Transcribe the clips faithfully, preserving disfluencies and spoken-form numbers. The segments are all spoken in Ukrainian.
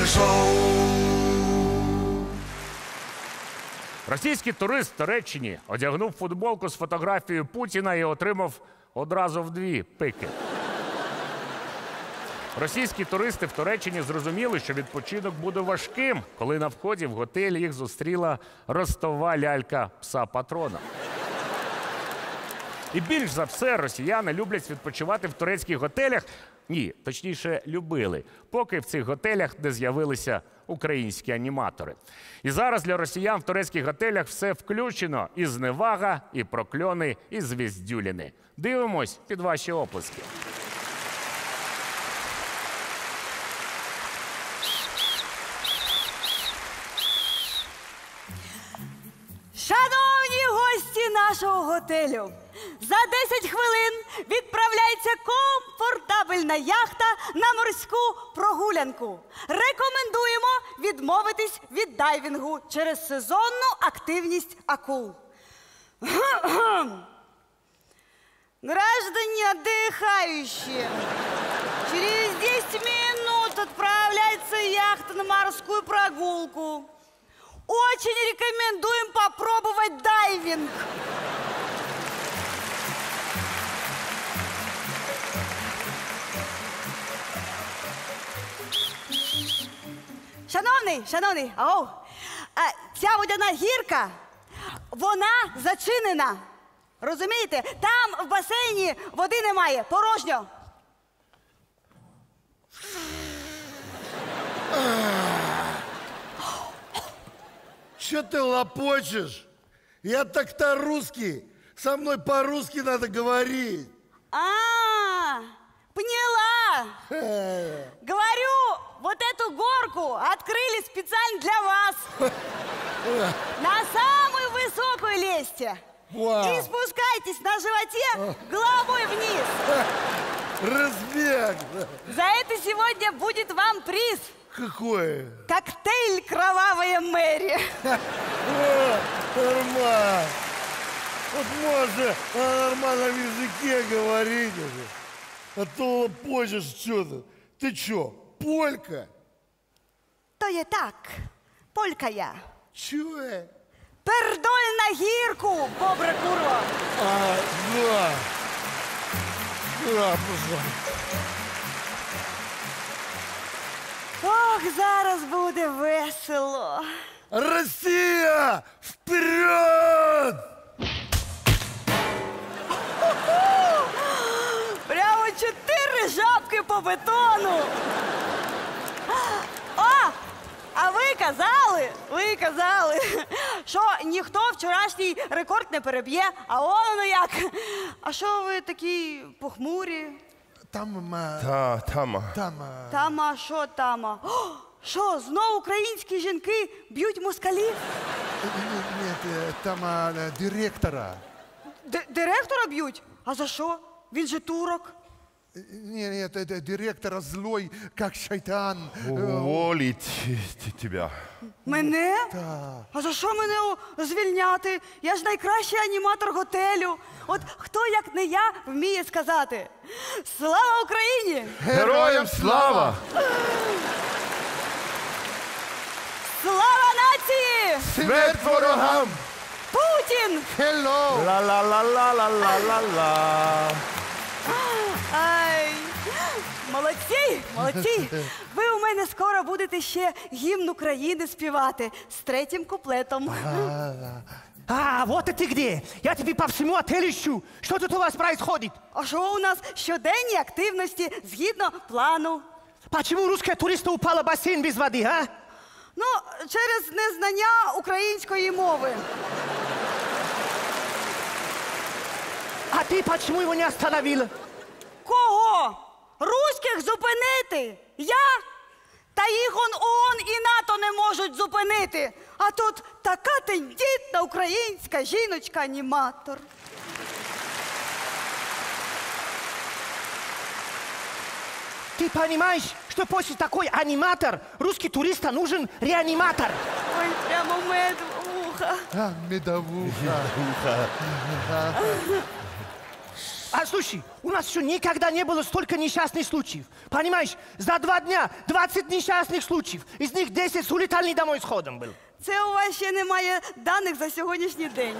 шоу. Російський турист в Туреччині одягнув футболку з фотографією Путіна і отримав одразу вдві пики. Російські туристи в Туреччині зрозуміли, що відпочинок буде важким, коли на вході в готель їх зустріла ростова лялька пса-патрона. І більш за все росіяни люблять відпочивати в турецьких готелях, ні, точніше, любили, поки в цих готелях не з'явилися українські аніматори. І зараз для росіян в турецьких готелях все включено: і зневага, і прокльони, і звіздюліни. Дивимось під ваші оплески. Шановні гості нашого готелю, за десять хвилин відправляється комфортабельна яхта на морську прогулянку. Рекомендуємо відмовитись від дайвінгу через сезонну активність акул. Граждане отдыхающие, через десять минут отправляется яхта на морскую прогулку. Очень рекомендуем попробовать дайвинг. Шановний, шановний, ау, а, ця водяна гірка, вона зачинена. Розумієте? Там в басейні води немає, порожньо. Че ты лопочешь? Я так-то русский. Со мной по-русски надо говорить. А, поняла. Говорю, вот эту горку открыли специально для вас. На самую высокую лезьте. И спускайтесь на животе головой вниз. Разбег. За это сегодня будет вам приз. Какой? Коктейль «Кровавая Мэри». О, нормально. Вот можно на нормальном языке говорить уже. А то лопочешь что-то. Ты что, полька? То є так, полька я. Чего? Пердоль на гірку, бобра курва. А, да. Да, пожалуйста. Ох, зараз буде весело. Россия, вперед! Прямо чотири жабки по бетону. О, а ви казали, ви казали, що ніхто вчорашній рекорд не переб'є, а воно як. А що ви такі похмурі? Там, Та, тама. там... Тама, що тама? О, що, знов українські жінки б'ють москалів? Нет, там директора. Д- директора б'ють? А за що? Він же турок. Нет, нет, директора злой, как шайтан. Уволить тебя. Мене? Так. А за що мене о, звільняти? Я ж найкращий аніматор готелю. От хто, як не я, вміє сказати: слава Україні! Героям слава! Слава нації! Смерть ворогам! Путін! Hello! Ла-ла-ла-ла-ла-ла-ла. Ай, молодці, молодці. Ви у мене скоро будете ще гімн України співати з третім куплетом. А, вот и ты где! Я тебе по всему отелю ищу. Что тут у вас происходит? А що у нас щоденні активності згідно плану? Почему русская туриста упала в бассейн без воды, а? Ну, через незнання української мови. А ты почему его не остановила? Кого? Руських зупинити? Я? Та їх он ООН і НАТО не можуть зупинити. А тут така тендітна українська жіночка-аніматор. Ты понимаешь, что после такой аниматор русский туриста нужен реаниматор? Ой, прямо мед в ухо. А, медовуха. А слушай, у нас еще никогда не было столько несчастных случаев. Понимаешь, за два дня двадцать несчастных случаев. Из них десять улетали домой с ходом был. Це у вас ще немає даних за сьогоднішній день.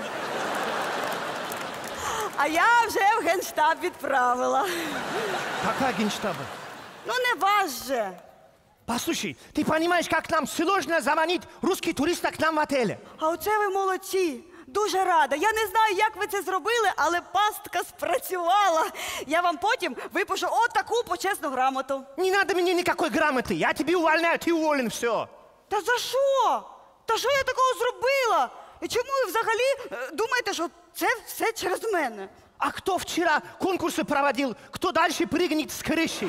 А я вже в Генштаб відправила. Какая генштаба? Ну не вас же. Послушай, ты понимаешь, как нам сложно заманить русских туристов к нам в отеле? А оце ви молодці. Дуже рада. Я не знаю, як ви це зробили, але пастка спрацювала. Я вам потім випишу от таку почесну грамоту. Не надо мне никакой грамоты. Я тебе увольняю, ты уволен, все. Та за що? Та що я такого зробила? І чому ви взагалі е, думаєте, що це все через мене? А кто вчера конкурсы проводил? Кто дальше прыгнет с крыши?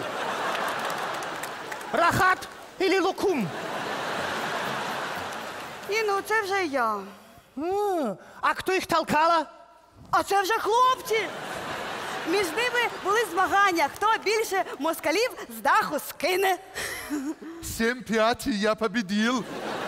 Рахат или Лукум? Ні, ну це вже я. А, а кто их толкала? А це вже хлопці. Між ними були змагання, хто більше москалів з даху скине. семь пять, я победил.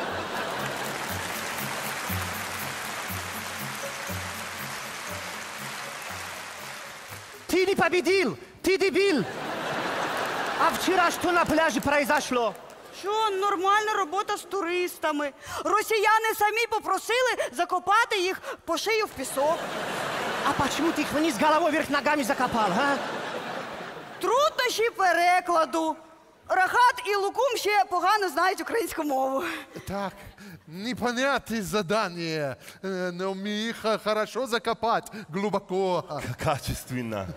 Ты не победил, ты дебил. А вчера что на пляже произошло? Що, нормальна робота з туристами. Росіяни самі попросили закопати їх по шию в пісок. А почему ты их вниз головой вверх ногами закопал, а? Труднощі перекладу. Рахат і Лукум ще погано знають українську мову. Так, непонятное задание, э, но мне их э, хорошо закопать глубоко. Качественно.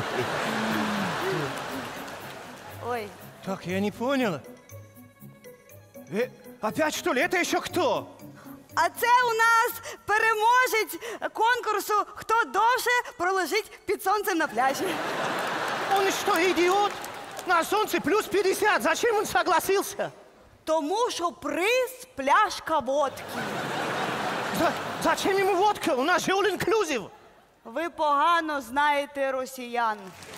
Ой. Так, я не понял. Э, опять что ли? Это еще кто? А це у нас переможець конкурсу «Хто довше пролежить під сонцем на пляжі». Он что, идиот? На солнце плюс пятьдесят. Зачем он согласился? Тому що приз пляшка водки. За- зачем ему водка? У нас же all inclusive. Ви погано знаєте росіян.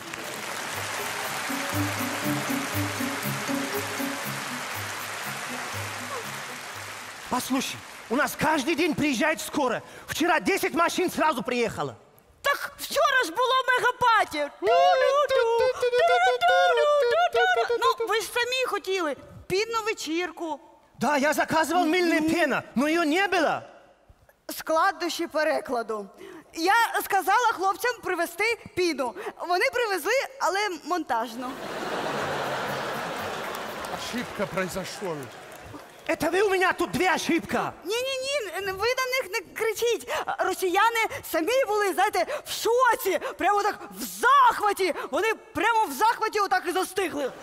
Послушай, у нас каждый день приезжает скоро. Вчера десять машин сразу приехало. Так вчора ж було мегапаті. Ну, ви ж самі хотіли підну вечірку. Да, я заказывал мыльная пена, но ее не было. Складнощі перекладу. Я сказала хлопцям привезти піну. Вони привезли, але монтажну. Ошибка произошла. Это вы у меня тут две ошибка. Ні-ні-ні, ви на них не кричіть. Росіяни самі були, знаєте, в шоці, прямо так в захваті. Вони прямо в захваті отак і застигли.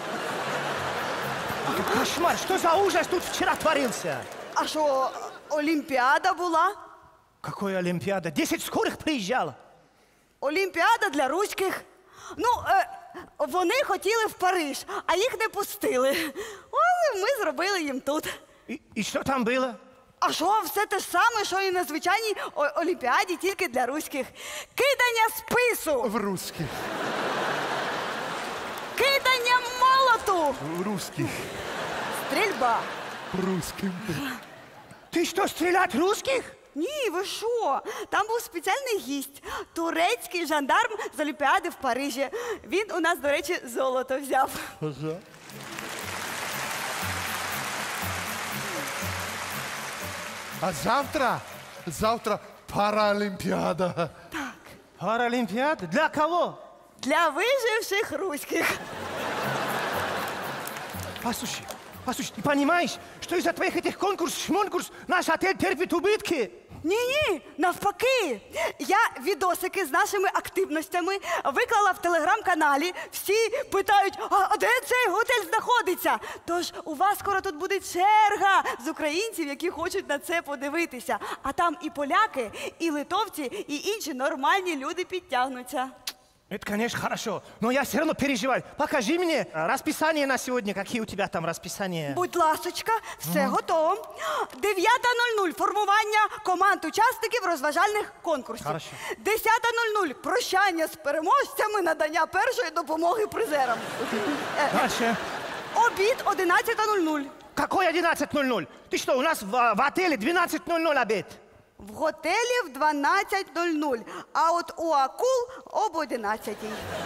Кошмар, что за ужас тут вчера творился? А що, Олімпіада була? Какой Олимпиада? Десять скорых приезжало. Олімпіада для руських. Ну, е, вони хотіли в Париж, а їх не пустили. Але ми зробили їм тут. И, и что там было? А що, все те ж саме, що і на звичайній о- Олімпіаді, тільки для руських. Кидання спису, В русских. кидання молоту, Русских. стрільба. Русским. Ты что, стрелять русских? Ні, ви що? Там був спеціальний гість, турецький жандарм з Олімпіади в Парижі. Він у нас, до речі, золото взяв. А завтра, завтра Паралимпиада. Паралимпиада? Для кого? Для виживших руських. Послушай, послушай, ты понимаешь, что из-за твоих этих конкурсов, шмонкурс, наш отель терпит убытки? Ні-ні, навпаки. Я відосики з нашими активностями виклала в телеграм-каналі. Всі питають, а де цей готель знаходиться? Тож у вас скоро тут буде черга з українців, які хочуть на це подивитися. А там і поляки, і литовці, і інші нормальні люди підтягнуться. Это, конечно, хорошо, но я все равно переживаю. Покажи мне э, расписание на сегодня, какие у тебя там расписания. Будь ласочка, все готово. дев'ята нуль нуль – формування команд учасників розважальних конкурсів. Хорошо. десята нуль нуль – прощання з переможцями, надання першої допомоги призерам. Е, Дальше. Обід одинадцята нуль нуль. Какой одиннадцать ноль ноль? Ты что, у нас в, в отеле двенадцать ноль ноль обед? В готелі в дванадцять нуль нуль, а от у акул об одинадцятій.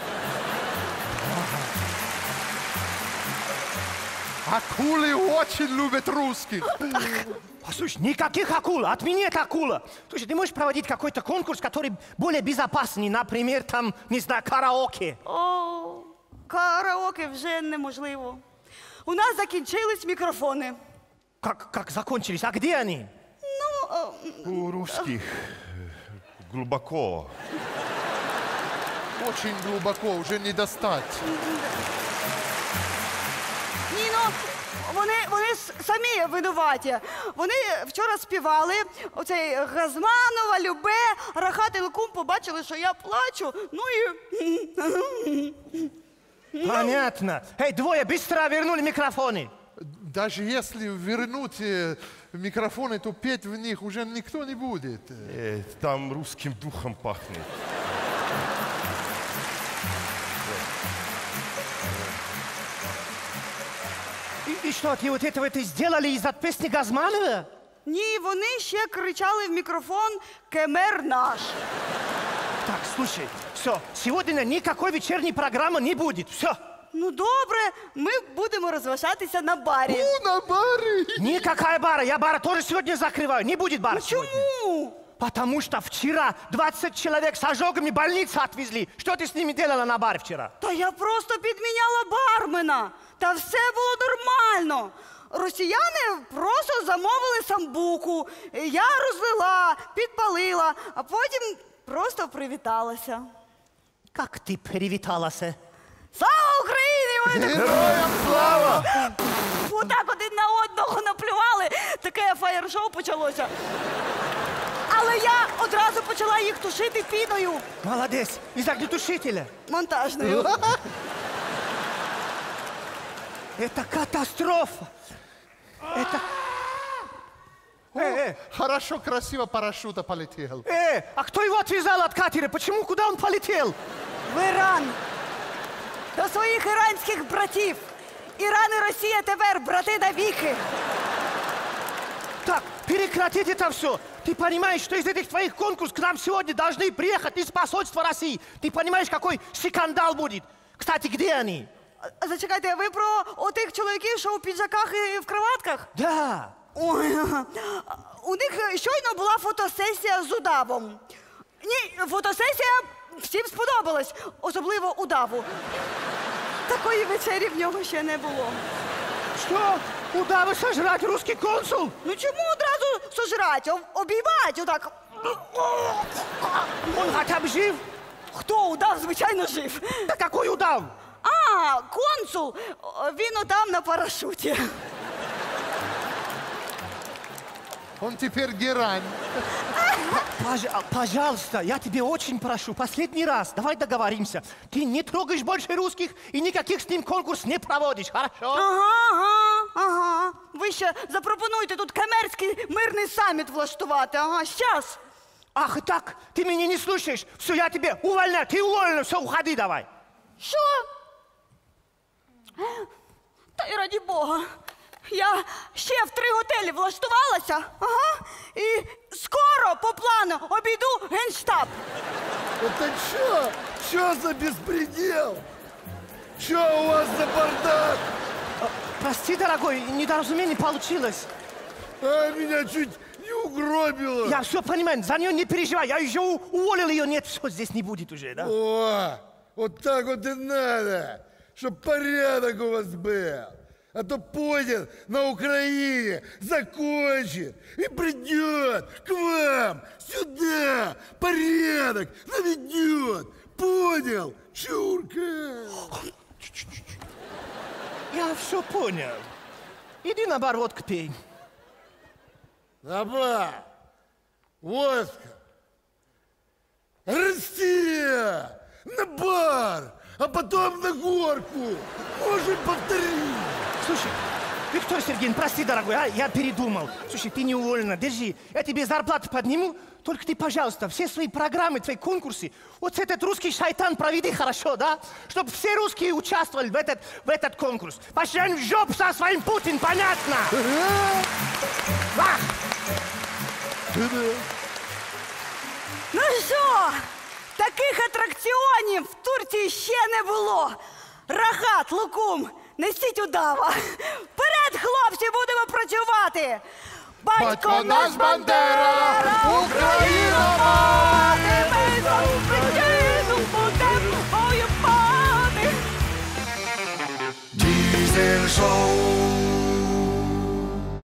Акулы очень любят русских. Послушай, никаких акул, отмени это акула. Слушай, ты можешь проводить какой-то конкурс, который более безопасный, например, там, не знаю, караоке. О, караоке вже неможливо. У нас закінчились мікрофони. Как, как закончились? А где они? Ну, о, У русских э, глубоко. Очень глубоко, уже не достать. ні, ну, вони, вони с- самі винуваті. Вони вчора співали, оцей Газманова, Любе, Рахат і Лукум побачили, що я плачу, ну і... Понятно. Эй, двое, быстро вернули микрофоны. Даже если вернуть э, микрофоны, то петь в них уже никто не будет. Э, там русским духом пахнет. И, и что, ты вот этого ты сделали из-за песни Газманова? Ні, вони ще кричали в мікрофон «Кемер наш». Так, слушай, все, сегодня никакой вечерней программы не будет, все. Ну добре, ми будемо розважатися на барі. Ну, на баре. Никакая бара, я бара тоже сегодня закрываю, не будет бара сегодня. Чому? Потому что вчера двадцать человек с ожогами больницы отвезли. Что ты с ними делала на баре вчера? Та я просто підміняла бармена. Та все було нормально. Росіяни просто замовили самбуку. Я розлила, підпалила, а потім просто привіталася. Как ты привіталась? Слава Україні! Вони так Героям слава! отак один на одного наплювали. Таке фаєр-шоу почалося. Але я одразу почала їх тушити піною Молодец, из огнетушителя. монтажною. Это катастрофа. Это... Э, э, Хорошо, красиво парашюта полетел. э, а кто его отвязал от катера? Почему? Куда он полетел? В Іран. До своїх іранських братів. Іран і Росія тепер брати навіки. Так, прекратить это все. Ты понимаешь, что из этих твоих конкурсов к нам сегодня должны приехать из посольства России? Ты понимаешь, какой скандал будет? Кстати, где они? А, Зачекайте, ви про отих чоловіків, що у піджаках і в кроватках? Да. Ой, у них щойно була фотосесія з удавом. Ні, фотосесія всім сподобалась, особливо удаву. Такої вечері в нього ще не було. Что? Куда вы сожрать русский консул? Ну чому одразу сожрать, об- обіймать отак? Он хотя бы жив? Хто удав, звичайно, жив. Да какой удав? А, консул, о, він отам на парашуті. Он теперь герань. Пож- а, пожалуйста, я тебе очень прошу, последний раз, давай договоримся. Ты не трогаешь больше русских и никаких с ним конкурс не проводишь, хорошо? Ага, ага, ага. Ви ще запропонуйте тут камерський мирний саміт влаштувати. Ага, щас. Ах, так, ты меня не слушаешь. Все, я тебе увольняю, ты уволена, все, уходи давай. Що? Та й раді Бога. Я ще в три готелі влаштувалася, ага, і скоро по плану обійду Генштаб. Это что? Что за беспредел? Что у вас за бардак? Прости, дорогой, недоразумение получилось. А, меня чуть не угробило. Я все понимаю, за нее не переживай, я уже у- уволил ее, нет, все, здесь не будет уже, да? О, вот так вот и надо, чтоб порядок у вас был. А то пойдет на Украине, закончит и придет к вам сюда, порядок наведет. Понял, чурка? Я все понял. Иди на бар водку пей. На бар, водка, Россия, на бар, а потом на горку. Можем повторить. Слушай, Виктор Сергеевич, прости, дорогой, а, я передумал. Слушай, ты не уволена, держи. Я тебе зарплату подниму, только ты, пожалуйста, все свои программы, твои конкурсы, вот этот русский шайтан проведи хорошо, да? Чтобы все русские участвовали в этот, в этот конкурс. Пошли в жопу со своим Путин, понятно? Ах! Ну що, таких атракціонів в Турції ще не було. Рахат, лукум, несіть удава. Вперед, хлопці, будемо працювати. Батько наш Бандера, Україна мати!